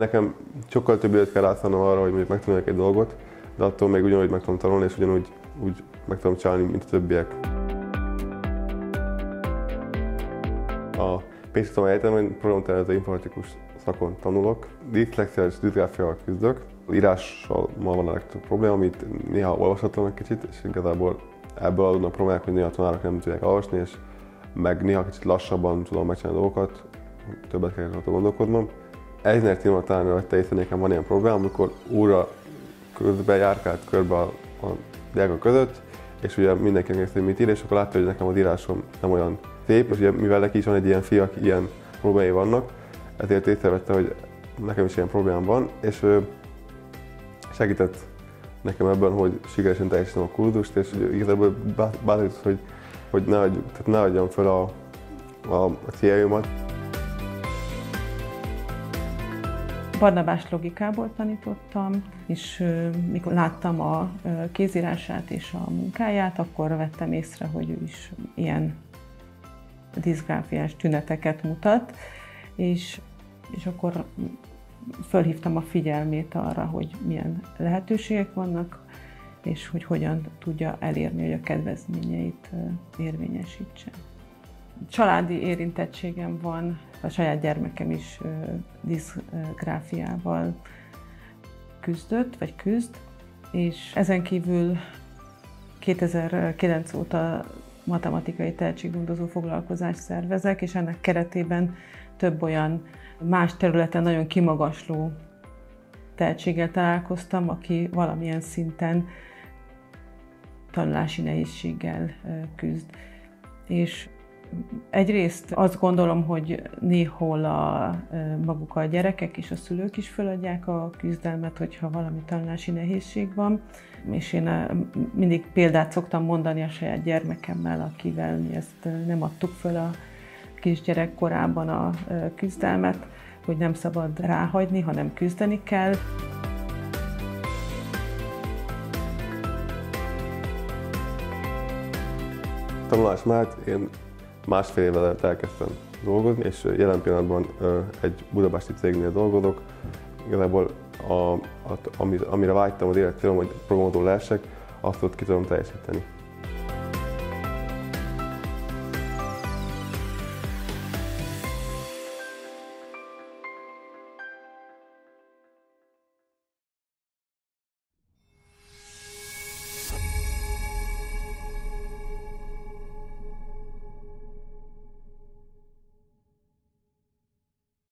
Nekem sokkal több időt kell rászánnom arra, hogy mondjuk megtanuljak egy dolgot, de attól még ugyanúgy meg tudom tanulni, és ugyanúgy meg tudom csinálni, mint a többiek. A Pécsi Tamány Egyetemen programtervező informatikus szakon tanulok. Diszlexiával és diszgráfiával küzdök. Írással ma van a legtöbb probléma, amit néha olvashatom egy kicsit, és igazából ebből adódnak problémák, hogy néha a tanárok nem tudják olvasni, és meg néha kicsit lassabban tudom megcsinálni dolgokat, többet kell gondolkodnom. Eisner Tilma tanárnő vette észre, nekem van ilyen probléma, amikor óra közben járkált körbe a diákok között, és ugye mindenkinek nézte, hogy mit ír, és akkor látta, hogy nekem az írásom nem olyan szép, és ugye mivel neki is van egy ilyen fia, aki ilyen problémái vannak, ezért észrevette, hogy nekem is ilyen problémám van, és segített nekem ebben, hogy sikeresen teljesítem a kurzust, és igazából bátorított, hogy ne adjam fel a céljaimat. Barnabás logikából tanítottam, és mikor láttam a kézírását és a munkáját, akkor vettem észre, hogy ő is ilyen diszgráfiás tüneteket mutat, és akkor fölhívtam a figyelmét arra, hogy milyen lehetőségek vannak, és hogy hogyan tudja elérni, hogy a kedvezményeit érvényesítse. Családi érintettségem van, a saját gyermekem is diszgráfiával küzdött, vagy küzd, és ezen kívül 2009 óta matematikai tehetséggondozó foglalkozást szervezek, és ennek keretében több olyan más területen nagyon kimagasló tehetséggel találkoztam, aki valamilyen szinten tanulási nehézséggel küzd. És egyrészt azt gondolom, hogy néhol maguk a gyerekek és a szülők is feladják a küzdelmet, hogyha valami tanulási nehézség van. És én mindig példát szoktam mondani a saját gyermekemmel, akivel mi ezt nem adtuk föl a kisgyerek korában a küzdelmet, hogy nem szabad ráhagyni, hanem küzdeni kell. Tanulás mellett én másfél évvel elkezdtem dolgozni, és jelen pillanatban egy budapesti cégnél dolgozok. Igazából amire vágytam az élet célom, hogy programozó lehessek, azt ott ki tudom teljesíteni.